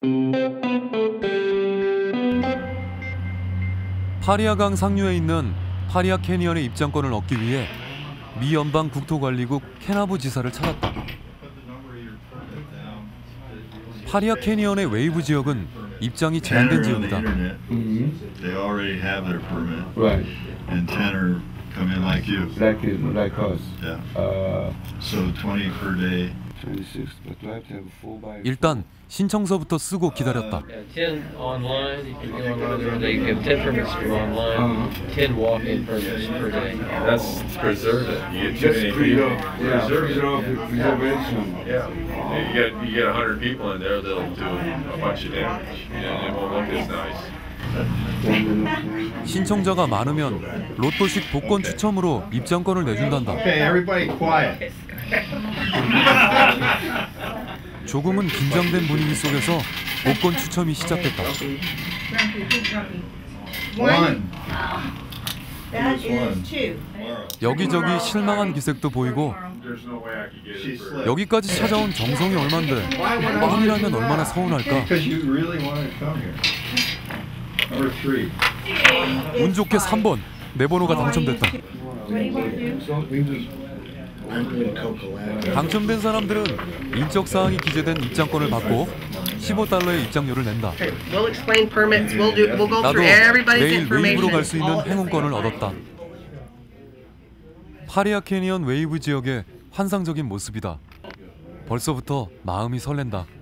파리아강 상류에 있는 파리아 캐니언의 입장권을 얻기 위해 미 연방 국토관리국 캐나브 지사를 찾았다. 파리아 캐니언의 웨이브 지역은 입장이 제한된 지역이다. They already have their permit. Right. And 10 are come in like you. Like us. Yeah. So 20 per day. 26, but do I have to have a full by? 일단 신청서부터 쓰고 기다렸다. 10 online, you can go online, they give 10 permits for online, 10 walk-in permits per day. That's to preserve it. You get Just too many people. preservation. Yeah. You get 100 people in there, they'll do a bunch of damage, and it won't look as nice. 신청자가 많으면 로또식 복권 추첨으로 입장권을 내준단다. Okay, everybody quiet. 조금은 긴장된 분위기 속에서 복권 추첨이 시작됐다. One. That is two. 여기저기 실망한 기색도 보이고 There's no way I could get She it for slipped. 여기까지 찾아온 정성이 얼만데 뻥이라면 얼마나 서운할까. Because you really wanted to come here. Number 3. 운 좋게 3번 내 번호가 당첨됐다. 당첨된 사람들은 인적 사항이 기재된 입장권을 받고 $15의 입장료를 낸다. We'll explain permits. We'll go 나도 through everybody's 내일 웨이브로 갈 information. 수 있는 행운권을 얻었다. 파리아 캐니언 웨이브 지역의 환상적인 모습이다. 벌써부터 마음이 설렌다.